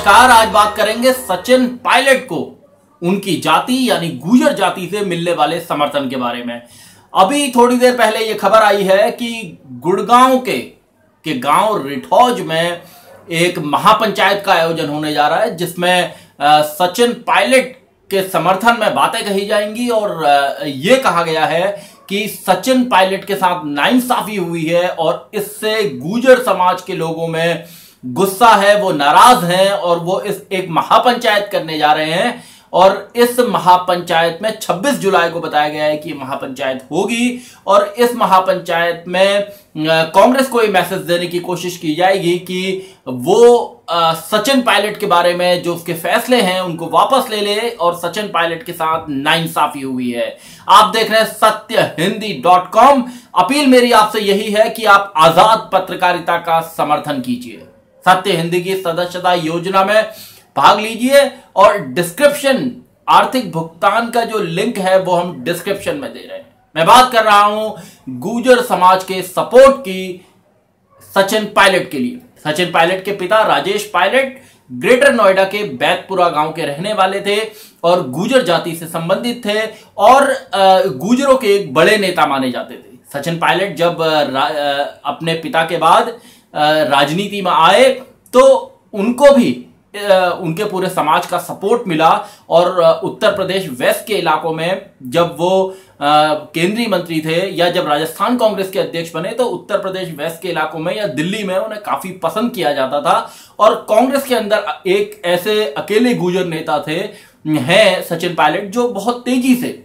नमस्कार। आज बात करेंगे सचिन पायलट को उनकी जाति यानी गुर्जर जाति से मिलने वाले समर्थन के बारे में। अभी थोड़ी देर पहले यह खबर आई है कि गुड़गांव के गांव रिठौज में एक महापंचायत का आयोजन होने जा रहा है, जिसमें सचिन पायलट के समर्थन में बातें कही जाएंगी और यह कहा गया है कि सचिन पायलट के साथ नाइंसाफी हुई है और इससे गुर्जर समाज के लोगों में गुस्सा है, वो नाराज हैं और वो इस एक महापंचायत करने जा रहे हैं। और इस महापंचायत में 26 जुलाई को बताया गया है कि महापंचायत होगी और इस महापंचायत में कांग्रेस को ये मैसेज देने की कोशिश की जाएगी कि वो सचिन पायलट के बारे में जो उसके फैसले हैं उनको वापस ले ले और सचिन पायलट के साथ नाइंसाफी हुई है। आप देख रहे हैं सत्यहिंदी.com। अपील मेरी आपसे यही है कि आप आजाद पत्रकारिता का समर्थन कीजिए, सत्य हिंदी की सदस्यता योजना में भाग लीजिए और डिस्क्रिप्शन आर्थिक भुगतान का जो लिंक है वो हम डिस्क्रिप्शन में दे रहे हैं। मैं बात कर रहा हूं गुर्जर समाज के सपोर्ट की सचिन पायलट के लिए। सचिन पायलट के पिता राजेश पायलट ग्रेटर नोएडा के बैतपुरा गांव के रहने वाले थे और गुर्जर जाति से संबंधित थे और गुर्जरों के एक बड़े नेता माने जाते थे। सचिन पायलट जब अपने पिता के बाद राजनीति में आए तो उनको भी उनके पूरे समाज का सपोर्ट मिला और उत्तर प्रदेश वेस्ट के इलाकों में जब वो केंद्रीय मंत्री थे या जब राजस्थान कांग्रेस के अध्यक्ष बने तो उत्तर प्रदेश वेस्ट के इलाकों में या दिल्ली में उन्हें काफी पसंद किया जाता था। और कांग्रेस के अंदर एक ऐसे अकेले गुर्जर नेता थे हैं सचिन पायलट जो बहुत तेजी से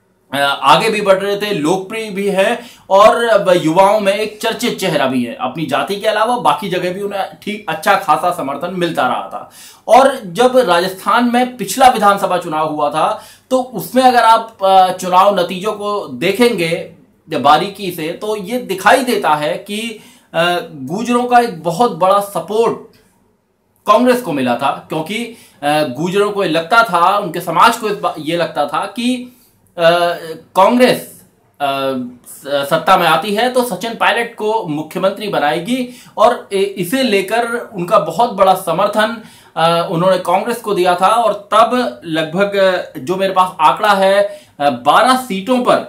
आगे भी बढ़ रहे थे, लोकप्रिय भी है और युवाओं में एक चर्चित चेहरा भी है। अपनी जाति के अलावा बाकी जगह भी उन्हें ठीक अच्छा खासा समर्थन मिलता रहा था। और जब राजस्थान में पिछला विधानसभा चुनाव हुआ था तो उसमें अगर आप चुनाव नतीजों को देखेंगे बारीकी से तो ये दिखाई देता है कि गुर्जरों का एक बहुत बड़ा सपोर्ट कांग्रेस को मिला था, क्योंकि गुर्जरों को लगता था, उनके समाज को ये लगता था कि कांग्रेस सत्ता में आती है तो सचिन पायलट को मुख्यमंत्री बनाएगी और इसे लेकर उनका बहुत बड़ा समर्थन उन्होंने कांग्रेस को दिया था। और तब लगभग जो मेरे पास आंकड़ा है 12 सीटों पर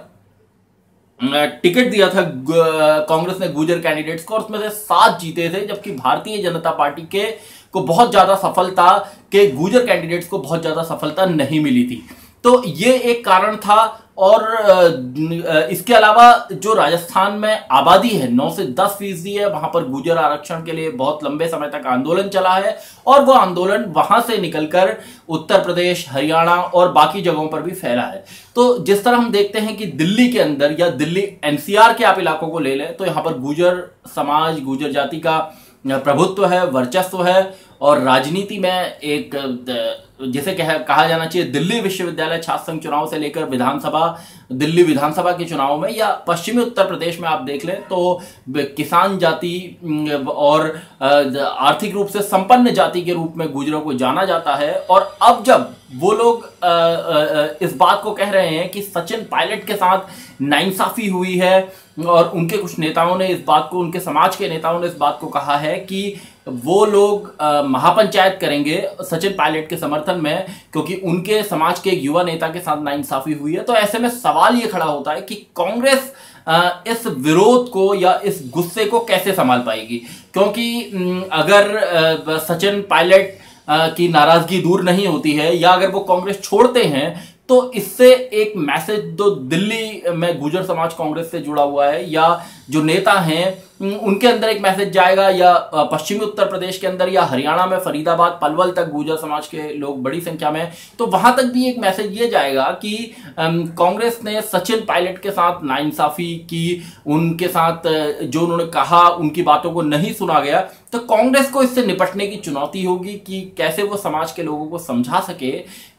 टिकट दिया था कांग्रेस ने गुर्जर कैंडिडेट्स को और उसमें से 7 जीते थे, जबकि भारतीय जनता पार्टी को बहुत ज्यादा सफलता के गुर्जर कैंडिडेट्स को बहुत ज्यादा सफलता नहीं मिली थी। तो ये एक कारण था। और इसके अलावा जो राजस्थान में आबादी है 9 से 10% है, वहां पर गुर्जर आरक्षण के लिए बहुत लंबे समय तक आंदोलन चला है और वो आंदोलन वहां से निकलकर उत्तर प्रदेश, हरियाणा और बाकी जगहों पर भी फैला है। तो जिस तरह हम देखते हैं कि दिल्ली के अंदर या दिल्ली NCR के आप इलाकों को ले लें तो यहां पर गुर्जर समाज, गुर्जर जाति का प्रभुत्व है, वर्चस्व है और राजनीति में एक जिसे कहा जाना चाहिए दिल्ली विश्वविद्यालय छात्र संघ चुनाव से लेकर दिल्ली विधानसभा के चुनाव में या पश्चिमी उत्तर प्रदेश में आप देख लें तो किसान जाति और आर्थिक रूप से संपन्न जाति के रूप में गुर्जरों को जाना जाता है। और अब जब वो लोग इस बात को कह रहे हैं कि सचिन पायलट के साथ नाइंसाफी हुई है और उनके कुछ नेताओं ने इस बात को, उनके समाज के नेताओं ने इस बात को कहा है कि वो लोग महापंचायत करेंगे सचिन पायलट के समर्थन में, क्योंकि उनके समाज के एक युवा नेता के साथ नाइंसाफी हुई है। तो ऐसे में सवाल ये खड़ा होता है कि कांग्रेस इस विरोध को या इस गुस्से को कैसे संभाल पाएगी, क्योंकि अगर सचिन पायलट की नाराजगी दूर नहीं होती है या अगर वो कांग्रेस छोड़ते हैं तो इससे एक मैसेज जो दिल्ली में गुर्जर समाज कांग्रेस से जुड़ा हुआ है या जो नेता हैं उनके अंदर एक मैसेज जाएगा, या पश्चिमी उत्तर प्रदेश के अंदर या हरियाणा में फरीदाबाद, पलवल तक गुर्जर समाज के लोग बड़ी संख्या में, तो वहां तक भी एक मैसेज ये जाएगा कि कांग्रेस ने सचिन पायलट के साथ नाइंसाफी की, उनके साथ जो उन्होंने कहा उनकी बातों को नहीं सुना गया। तो कांग्रेस को इससे निपटने की चुनौती होगी कि कैसे वो समाज के लोगों को समझा सके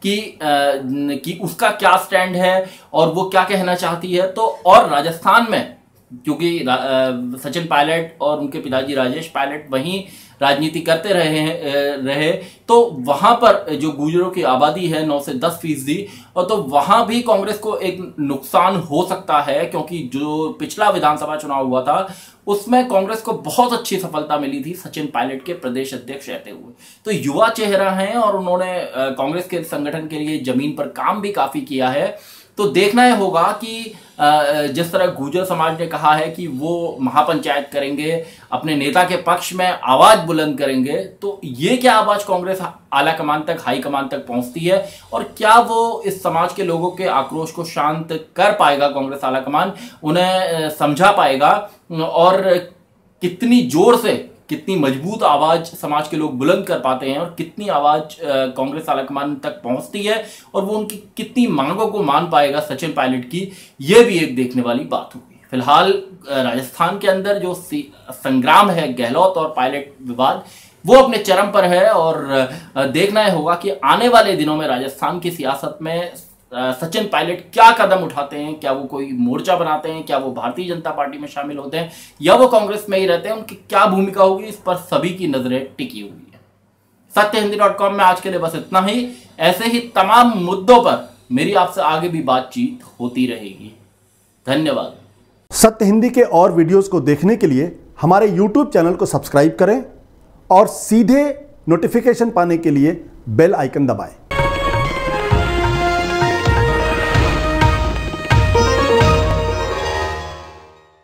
कि उसका क्या स्टैंड है और वो क्या कहना चाहती है। तो और राजस्थान में क्योंकि सचिन पायलट और उनके पिताजी राजेश पायलट वहीं राजनीति करते रहे तो वहां पर जो गुर्जरों की आबादी है 9 से 10% और तो वहां भी कांग्रेस को एक नुकसान हो सकता है, क्योंकि जो पिछला विधानसभा चुनाव हुआ था उसमें कांग्रेस को बहुत अच्छी सफलता मिली थी सचिन पायलट के प्रदेश अध्यक्ष रहते हुए। तो युवा चेहरा हैं और उन्होंने कांग्रेस के संगठन के लिए जमीन पर काम भी काफी किया है। तो देखना यह होगा कि जिस तरह गुर्जर समाज ने कहा है कि वो महापंचायत करेंगे, अपने नेता के पक्ष में आवाज बुलंद करेंगे, तो ये क्या आवाज कांग्रेस आला कमान तक, हाई कमान तक पहुंचती है और क्या वो इस समाज के लोगों के आक्रोश को शांत कर पाएगा, कांग्रेस आला कमान उन्हें समझा पाएगा और कितनी जोर से, कितनी मजबूत आवाज समाज के लोग बुलंद कर पाते हैं और कितनी आवाज कांग्रेस आलाकमान तक पहुंचती है और वो उनकी कितनी मांगों को मान पाएगा सचिन पायलट की, ये भी एक देखने वाली बात होगी। फिलहाल राजस्थान के अंदर जो संग्राम है गहलोत और पायलट विवाद, वो अपने चरम पर है और देखना यह होगा कि आने वाले दिनों में राजस्थान की सियासत में सचिन पायलट क्या कदम उठाते हैं। क्या वो कोई मोर्चा बनाते हैं, क्या वो भारतीय जनता पार्टी में शामिल होते हैं या वो कांग्रेस में ही रहते हैं, उनकी क्या भूमिका होगी, इस पर सभी की नजरें टिकी हुई है। सत्यहिंदी.com में आज के लिए बस इतना ही। ऐसे ही तमाम मुद्दों पर मेरी आपसे आगे भी बातचीत होती रहेगी। धन्यवाद। सत्य हिंदी के और वीडियोस को देखने के लिए हमारे YouTube चैनल को सब्सक्राइब करें और सीधे नोटिफिकेशन पाने के लिए बेल आइकन दबाएं।